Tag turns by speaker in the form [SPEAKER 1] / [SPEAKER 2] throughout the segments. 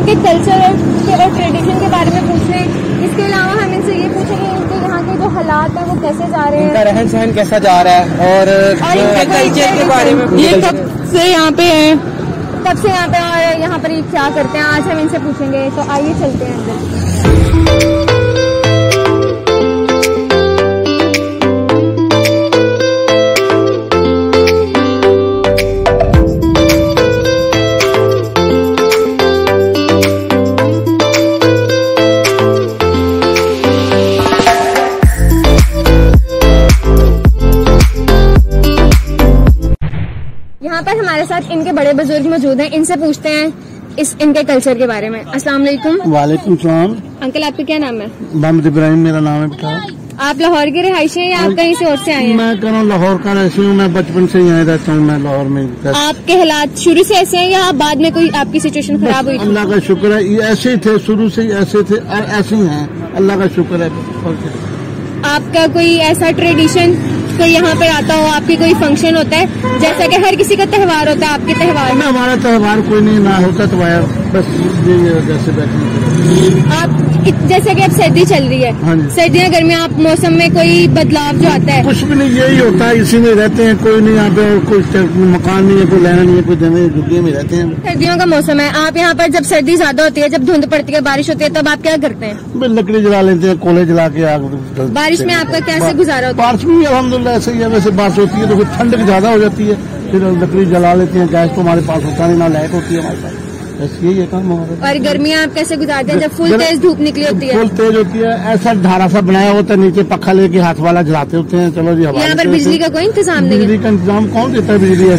[SPEAKER 1] इनके कल्चर और ट्रेडिशन के बारे में पूछ रहे हैं। इसके अलावा हम इनसे ये पूछेंगे इनके यहाँ के जो हालात हैं वो कैसे जा रहे हैं,
[SPEAKER 2] इनका रहन सहन कैसा जा रहा है और इनके कल्चर के बारे में।
[SPEAKER 1] ये कब से यहाँ पे है, कब से यहाँ पे और यहाँ पर ये क्या करते हैं, आज हम इनसे पूछेंगे। तो आइए चलते हैं अंदर। यहाँ पर हमारे साथ इनके बड़े बुजुर्ग मौजूद हैं, इनसे पूछते हैं इनके कल्चर के बारे में। अस्सलाम वालेकुम।
[SPEAKER 3] वालेकुम सलाम।
[SPEAKER 1] अंकल आपका क्या नाम है?
[SPEAKER 3] मोहम्मद इब्राहिम मेरा नाम है बेटा।
[SPEAKER 1] आप लाहौर के रहायशी हैं या आप कहीं से और से आए हैं?
[SPEAKER 3] मैं कह रहा हूँ लाहौर का रहायशी हूँ, मैं बचपन से यहीं रहता हूँ, मैं लाहौर में।
[SPEAKER 1] आपके हालात शुरू से ऐसे हैं या बाद में कोई आपकी सिचुएशन खराब हुई?
[SPEAKER 3] अल्लाह का शुक्र है, ये ऐसे ही थे, शुरू से ही ऐसे थे और ऐसे ही हैं, अल्लाह का शुक्र है।
[SPEAKER 1] आपका कोई ऐसा ट्रेडिशन कोई यहाँ पे आता हो, आपकी कोई फंक्शन होता है जैसा कि हर किसी का त्योहार होता है, आपके त्योहार में?
[SPEAKER 3] हमारा त्योहार कोई नहीं ना होता तो बस जैसे बैठे।
[SPEAKER 1] आप जैसे कि अब सर्दी चल रही है, सर्दियाँ गर्मियाँ, आप मौसम में कोई बदलाव जो आता है?
[SPEAKER 3] कुछ भी नहीं, यही होता है, इसी में रहते हैं, कोई नहीं यहाँ पे, कोई मकान नहीं है, कोई लेना नहीं है, कोई देने झुग्गियों में रहते हैं।
[SPEAKER 1] सर्दियों का मौसम है, आप यहाँ पर जब सर्दी ज्यादा होती है, जब धुंध पड़ती है, बारिश होती है, तब आप क्या करते हैं?
[SPEAKER 3] लकड़ी जला लेते हैं, कोले जला के आग।
[SPEAKER 1] बारिश में आपका कैसे गुजारा होता है?
[SPEAKER 3] बारिश में अल्हम्दुलिल्लाह ऐसे ही है, वैसे बारिश होती है तो फिर ठंड ज्यादा हो जाती है, फिर लकड़ी जला लेते हैं, गैस तो हमारे पास होता नहीं, ना लाइट होती है हमारे पास, बस यही है काम हमारा।
[SPEAKER 1] और गर्मियाँ आप कैसे गुजारते हैं जब फुल तेज धूप निकली होती है?
[SPEAKER 3] फुल तेज होती है, ऐसा ढारा सा बनाया होता है, नीचे पक्खा लेके हाथ वाला जलाते होते हैं। चलो जी,
[SPEAKER 1] यहाँ पर बिजली का कोई इंतजाम नहीं है?
[SPEAKER 3] बिजली का इंतजाम कौन देता है? बिजली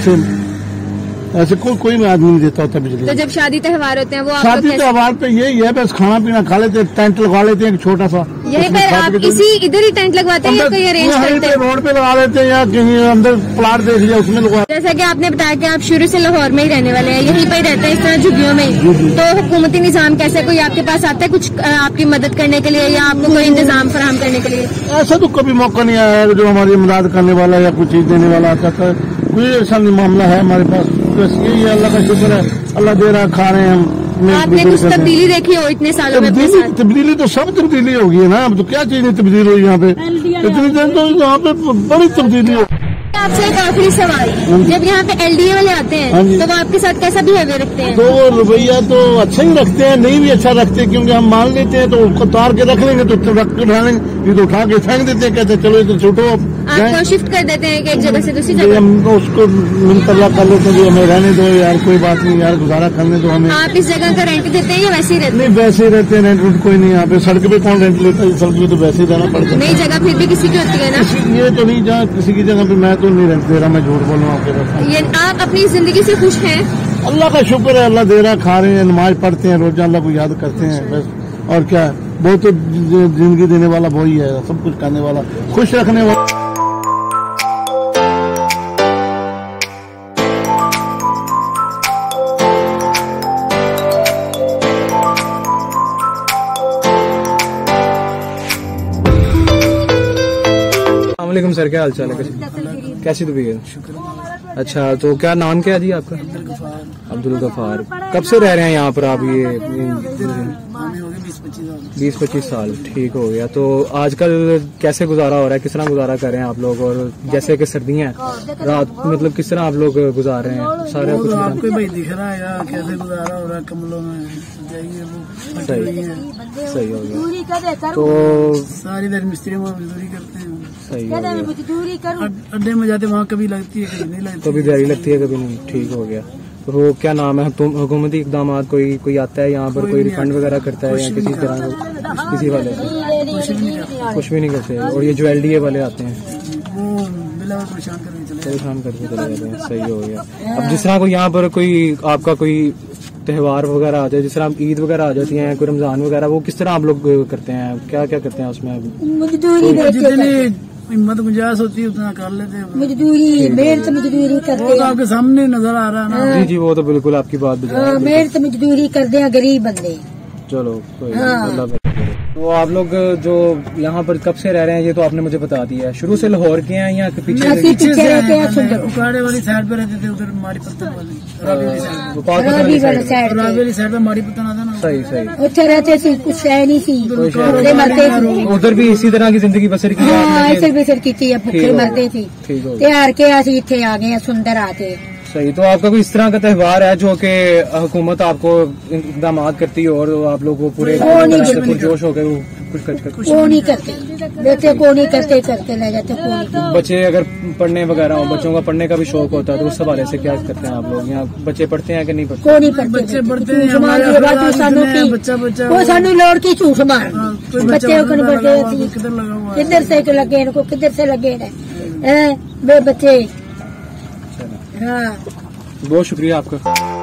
[SPEAKER 3] ऐसे कोई आदमी नहीं देता होता बिजली।
[SPEAKER 1] तो जब शादी त्योहार होते हैं वो
[SPEAKER 3] शादी त्योहार पे यही है, बस खाना पीना खा लेते हैं, टेंट लगा लेते हैं छोटा सा।
[SPEAKER 1] यहीं पर आप इधर ही टेंट लगवाते हैं या कोई अरेंज करते हैं?
[SPEAKER 3] रोड पे लगा लेते हैं या कहीं अंदर प्लाट देख लिया उसमें लगा।
[SPEAKER 1] जैसा कि आपने बताया कि आप शुरू से लाहौर में ही रहने वाले हैं, यहीं पर ही रहते हैं इस तरह झुग्गियों में ही, तो हुकूमती निजाम कैसे कोई आपके पास आता है कुछ आपकी मदद करने के लिए या आपको कोई इंतजाम फराहम करने के लिए?
[SPEAKER 3] ऐसा तो कभी मौका नहीं आया है जो हमारी मदद करने वाला या कुछ चीज देने वाला आता था, कोई ऐसा नहीं मामला है हमारे पास। बस यही है, अल्लाह का शुक्र है, अल्लाह दे रहा, खा रहे हैं हम।
[SPEAKER 1] आपने कुछ तब्दीली देखी हो इतने सालों में?
[SPEAKER 3] तब्दीली तो सब तब्दीली होगी है ना, अब तो क्या चीज नहीं तब्दील हुई यहाँ पे, इतनी दिन तो यहाँ पे बड़ी तब्दीली हो।
[SPEAKER 1] आपसे एक आखिरी सवाल, जब यहाँ पे LDA वाले आते हैं तो वो आपके साथ कैसा बिहेवियर रखते हैं?
[SPEAKER 3] तो रवैया तो अच्छा ही रखते हैं, नहीं भी अच्छा रखते, क्योंकि हम मान लेते हैं तो उसको उतार के रख लेंगे, तो रख के उठा लेंगे, ये तो उठा के फेंक देते हैं, कहते हैं चलो ये तो छूटो।
[SPEAKER 1] आपको शिफ्ट कर देते हैं कि एक जगह से दूसरी जगह?
[SPEAKER 3] हम उसको मुंतला कर लेते हैं, हमें रहने दो यार, कोई बात नहीं यार, गुजारा करने दो हमें।
[SPEAKER 1] आप इस जगह का रेंट देते हैं या वैसे ही रहते हैं?
[SPEAKER 3] नहीं, वैसे ही रहते हैं, रेंट कोई नहीं यहाँ पे। सड़क पे कौन रेंट लेता है? सड़क पे तो वैसे ही रहना पड़ता है।
[SPEAKER 1] नई जगह फिर भी किसी की होती है ना?
[SPEAKER 3] ये तो नहीं, जहाँ किसी की जगह पे मैं तो नहीं रेंट दे रहा, मैं झूठ बोल रहा हूँ आपके पास।
[SPEAKER 1] ये आप अपनी जिंदगी से खुश हैं?
[SPEAKER 3] अल्लाह का शुक्र है, अल्लाह दे रहा, खा रहे हैं, नमाज पढ़ते हैं, रोजा अल्लाह को याद करते हैं, बस। और क्या, वो तो जिंदगी देने वाला वही है, सब कुछ करने वाला, खुश रखने वाला।
[SPEAKER 2] वालेकुम सर, क्या हाल चाल है? कैसी तबीयत? अच्छा, तो क्या नाम क्या है जी आपका? अब्दुल गफार। कब से रह रहे हैं यहाँ पर आप? ये 20-25 साल। ठीक हो गया। तो आजकल कैसे गुजारा हो रहा है, किस तरह गुजारा कर रहे हैं आप लोग? और जैसे कि सर्दियाँ हैं, रात मतलब किस तरह आप लोग गुजार रहे हैं? सारे कुछ
[SPEAKER 4] आपको भाई दिख रहा है यार, कैसे गुजारा हो रहा है, कमलों में जाइए,
[SPEAKER 2] सही हो गया। तो
[SPEAKER 4] सारी दिन मिस्त्री में मजदूरी करते हैं।
[SPEAKER 2] सही हो गया।
[SPEAKER 4] अड्डे में जाते वहाँ कभी लगती है, कभी नहीं लगती,
[SPEAKER 2] कभी देरी लगती है, कभी नहीं। ठीक हो गया। तो वो क्या नाम है, हुकूमती इकदाम कोई आता है यहाँ पर, कोई रिफंड वगैरह करता है या किसी तरह किसी वाले से? कुछ भी नहीं करते। और ये जो LDA वाले आते हैं
[SPEAKER 4] वो
[SPEAKER 2] परेशान करके चले जाते हैं। सही हो गया। अब जिस तरह को यहाँ पर कोई आपका कोई त्योहार वगैरह आ जाए, जिस तरह ईद वगैरह आ जाती है, कोई रमजान वगैरह, वो किस तरह आप लोग करते हैं? क्या क्या करते हैं उसमें?
[SPEAKER 4] जितनी हिम्मत गुंजाइश होती है उतना कर लेते हैं।
[SPEAKER 1] मजदूरी, मेहनत मजदूरी करते हैं।
[SPEAKER 4] वो तो आपके सामने नजर आ रहा है ना।
[SPEAKER 2] जी, वो तो बिल्कुल आपकी बात।
[SPEAKER 1] मेहनत मजदूरी करते हैं गरीब बंदे।
[SPEAKER 2] चलो कोई तो आप लोग जो यहाँ पर कब से रह रहे हैं ये तो आपने मुझे बता दिया है। शुरू से लाहौर के हैं या पीछे
[SPEAKER 4] पीछे रहते हैं, उकाड़े वाली साइड पे रहते थे, उधर माड़ी पत्तन वाली रावी वाली साइड पे माड़ी पत्तन आता ना।
[SPEAKER 2] सही सही।
[SPEAKER 5] उधर रहते थे, कुछ है नहीं थी,
[SPEAKER 2] उधर भी इसी तरह की जिंदगी बसर की?
[SPEAKER 5] ऐसे बसर की थी, भूखे मरते थी। तैयार के असी इतने आ गए सुंदर आते।
[SPEAKER 2] सही। तो आपका कोई इस तरह का त्योहार है जो कि हुकूमत आपको इंतजाम करती है और आप लोग वो पूरे जोश होकर कुछ
[SPEAKER 5] वो नहीं करते, बेटे को नहीं करते, करके ले जाते को।
[SPEAKER 2] बच्चे अगर पढ़ने वगैरह हो, बच्चों का पढ़ने का भी शौक होता है, तो उस हवाले से क्या करते हैं आप लोग? यहाँ बच्चे पढ़ते हैं कि नहीं पढ़ते?
[SPEAKER 5] को नहीं पढ़ते,
[SPEAKER 4] बच्चे पढ़ते हैं।
[SPEAKER 5] वो सानू लोड़ की झूठ मार, बच्चे किधर से लगे इनको, किधर से लगे वे बच्चे। हाँ,
[SPEAKER 2] बहुत शुक्रिया आपका।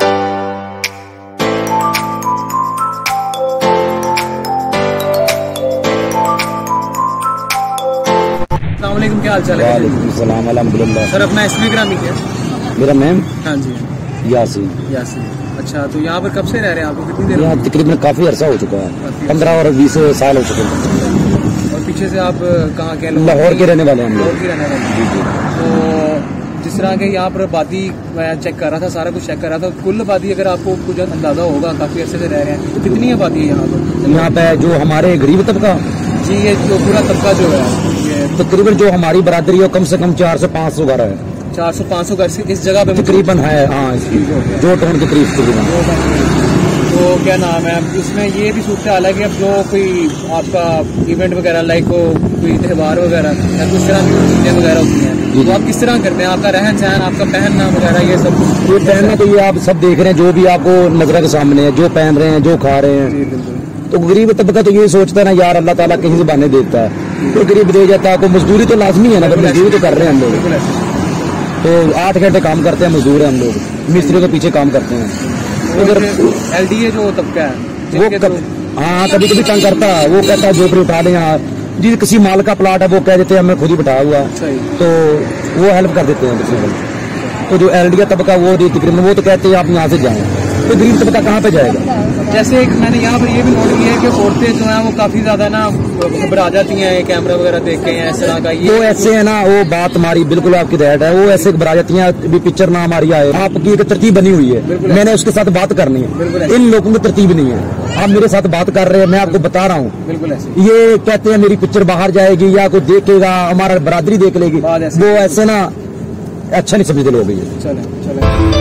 [SPEAKER 2] अस्सलामुअलैकुम, क्या हाल चाल है?
[SPEAKER 6] वालेकुम सलाम, अल्हम्दुलिल्लाह।
[SPEAKER 2] सर अपना इसमें ग्रामी क्या?
[SPEAKER 6] मेरा मैम
[SPEAKER 2] हाँ जी
[SPEAKER 6] यासीन।
[SPEAKER 2] अच्छा, तो यहाँ पर कब से रह रहे हैं? आपको कितनी देर?
[SPEAKER 6] यहाँ तकरीबन काफी अरसा हो चुका है, 15 और 20 साल हो चुके हैं।
[SPEAKER 2] और पीछे से आप कहाँ के?
[SPEAKER 6] लाहौर के रहने वाले हैं हम लोग।
[SPEAKER 2] लाहौर के रहने वाले। तो जिस तरह के यहाँ पर आबादी मैं चेक कर रहा था, सारा कुछ चेक कर रहा था, कुल आबादी अगर आपको कुछ अंदाजा होगा, काफी अरसे से रह रहे हैं, तो कितनी आबादी है यहाँ पर?
[SPEAKER 6] यहाँ पे जो हमारे गरीब तबका
[SPEAKER 2] जी, ये जो पूरा तबका जो है ये
[SPEAKER 6] तकरीबन जो हमारी बरादरी है कम से कम 400 से 500 घर है।
[SPEAKER 2] 400-500 घर से इस जगह पे
[SPEAKER 6] तकरीबन है। हाँ, जो टाउन के करीब तकरीबन।
[SPEAKER 2] तो क्या नाम है, इसमें ये भी सूरत हाल है कि अब जो कोई आपका इवेंट वगैरह लाइक कोई त्योहार वगैरह या कुछ तरह की चीजें वगैरह होती हैं, तो आप किस तरह करते हैं? आपका रहन सहन, आपका पहनना वगैरह, ये सब कुछ?
[SPEAKER 6] ये पहनना तो ये आप सब देख रहे हैं, जो भी आपको नजर के सामने है, जो पहन रहे हैं, जो खा रहे हैं। तो गरीब तबका तो ये सोचता है ना यार, अल्लाह ताला कहीं से बहाने देता है, तो गरीब दे जाता है। को मजदूरी तो लाजमी है ना, मजदूरी तो कर रहे हैं हम लोग। तो 8 घंटे काम करते हैं, मजदूर है हम लोग, मिस्त्रियों के पीछे काम करते हैं।
[SPEAKER 2] उधर LDA जो तबका है
[SPEAKER 6] वो हाँ कभी कभी तंग करता है, वो कहता है झोपड़ी उठा ले। यहाँ जी किसी माल का प्लाट है, वो कह देते हैं हमें खुद ही बिठाया हुआ, तो वो हेल्प कर देते हैं। तो जो LDA तबका वो तकरीबन वो तो कहते हैं आप यहाँ से जाएं, तो गरीब तबका कहाँ पे जाएगा?
[SPEAKER 2] जैसे एक मैंने यहाँ पर ये भी नोट किया है कि औरतें जो है वो काफी ज्यादा ना घबरा जाती हैं कैमरा वगैरह देख के, इस तरह का ये
[SPEAKER 6] वो ऐसे है ना, वो बात हमारी बिल्कुल आपकी राइट है, वो ऐसे घबरा जाती हैं। अभी पिक्चर ना हमारी आए, आपकी एक तरतीब बनी हुई है, मैंने उसके साथ बात करनी है। इन लोगों की तरतीब नहीं है, आप मेरे साथ बात कर रहे हैं, मैं आपको बता रहा हूँ।
[SPEAKER 2] बिल्कुल ऐसे
[SPEAKER 6] ये कहते हैं मेरी पिक्चर बाहर जाएगी या कोई देखेगा, हमारा बरादरी देख लेगी, वो ऐसे ना अच्छा नहीं समझते लोग।
[SPEAKER 2] चले